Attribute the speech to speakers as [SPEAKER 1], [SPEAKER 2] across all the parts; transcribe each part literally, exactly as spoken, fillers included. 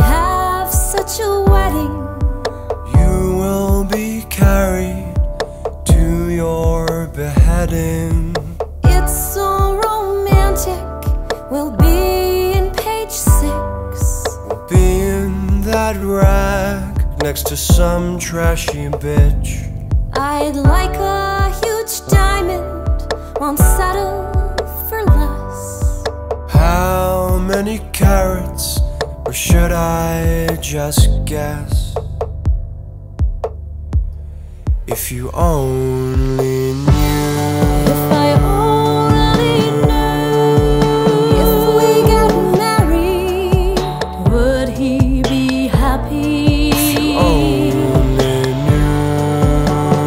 [SPEAKER 1] have such a wedding.
[SPEAKER 2] You will be carried to your beheading.
[SPEAKER 1] It's so romantic. We'll be in page six.
[SPEAKER 2] We'll be in that rag next to some trashy bitch.
[SPEAKER 1] I'd like a huge diamond, won't settle for less.
[SPEAKER 2] How many carats, or should I just guess? If you only knew.
[SPEAKER 1] If I only knew. If we get married, would he be happy?
[SPEAKER 2] If you only knew.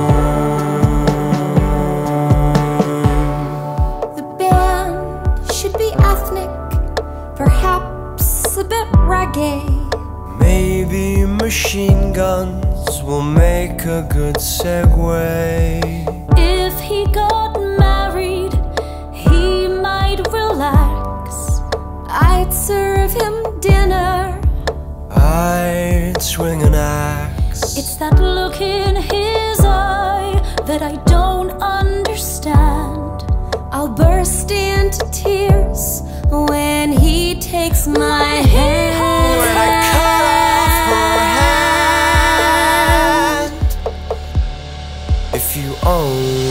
[SPEAKER 1] The band should be ethnic, perhaps a bit reggae.
[SPEAKER 2] Maybe machine guns will make a good segue.
[SPEAKER 1] If he got married, he might relax. I'd serve him dinner.
[SPEAKER 2] I'd swing an axe.
[SPEAKER 1] It's that look in his eye that I don't understand. I'll burst into tears when he takes my hand.
[SPEAKER 2] When I cut off her hand. If you own